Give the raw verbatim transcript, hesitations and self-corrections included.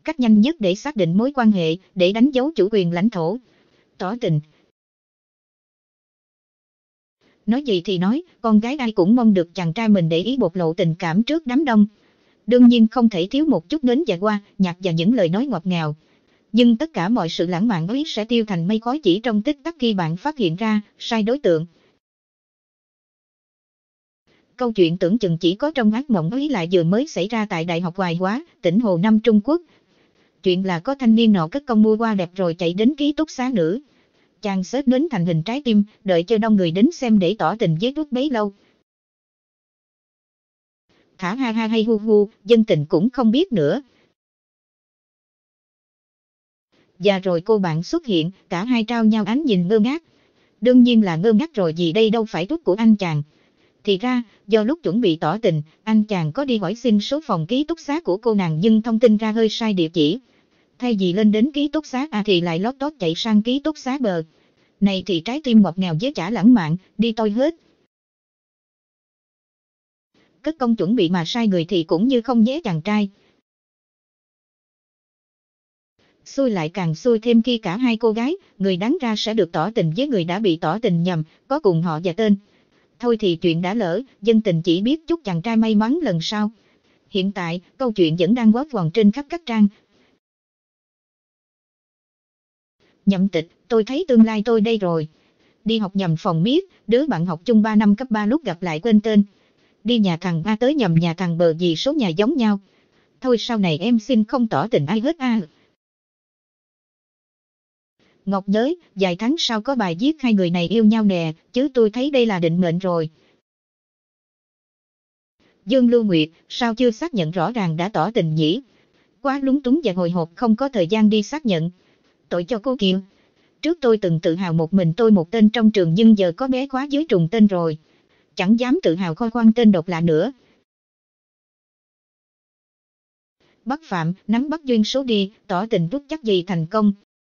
cách nhanh nhất để xác định mối quan hệ, để đánh dấu chủ quyền lãnh thổ. Tỏ tình. Nói gì thì nói, con gái ai cũng mong được chàng trai mình để ý bộc lộ tình cảm trước đám đông. Đương nhiên không thể thiếu một chút nến và hoa, nhạc và những lời nói ngọt ngào. Nhưng tất cả mọi sự lãng mạn ấy sẽ tiêu thành mây khói chỉ trong tích tắc khi bạn phát hiện ra, sai đối tượng. Câu chuyện tưởng chừng chỉ có trong ác mộng ấy lại vừa mới xảy ra tại Đại học Hoài Hóa, tỉnh Hồ Nam Trung Quốc. Chuyện là có thanh niên nọ cất công mua hoa đẹp rồi chạy đến ký túc xá nữ. Chàng xếp nến thành hình trái tim, đợi cho đông người đến xem để tỏ tình với Trúc bấy lâu. Thả ha ha hay hu hu, dân tình cũng không biết nữa. Và rồi cô bạn xuất hiện, cả hai trao nhau ánh nhìn ngơ ngác. Đương nhiên là ngơ ngác rồi vì đây đâu phải Trúc của anh chàng. Thì ra, do lúc chuẩn bị tỏ tình, anh chàng có đi hỏi xin số phòng ký túc xá của cô nàng nhưng thông tin ra hơi sai địa chỉ. Thay vì lên đến ký túc xá A thì lại lót tót chạy sang ký túc xá B. Này thì trái tim ngọt ngào với chả lãng mạn, đi tôi hết. Cất công chuẩn bị mà sai người thì cũng như không nhé chàng trai. Xui lại càng xui thêm khi cả hai cô gái, người đáng ra sẽ được tỏ tình với người đã bị tỏ tình nhầm, có cùng họ và tên. Thôi thì chuyện đã lỡ, dân tình chỉ biết chúc chàng trai may mắn lần sau. Hiện tại, câu chuyện vẫn đang quét quần trên khắp các trang. Nhậm tịch, tôi thấy tương lai tôi đây rồi. Đi học nhầm phòng miết, đứa bạn học chung ba năm cấp ba lúc gặp lại quên tên. Đi nhà thằng A tới nhầm nhà thằng B vì số nhà giống nhau. Thôi sau này em xin không tỏ tình ai hết a. Ngọc nhớ, vài tháng sau có bài viết hai người này yêu nhau nè, chứ tôi thấy đây là định mệnh rồi. Dương Lưu Nguyệt, sao chưa xác nhận rõ ràng đã tỏ tình nhỉ? Quá lúng túng và hồi hộp không có thời gian đi xác nhận. Tội cho cô Kiều. Trước tôi từng tự hào một mình tôi một tên trong trường nhưng giờ có bé khóa dưới trùng tên rồi. Chẳng dám tự hào khoe khoang tên độc lạ nữa. Bắt Phạm, nắm bắt duyên số đi, tỏ tình rút chắc gì thành công.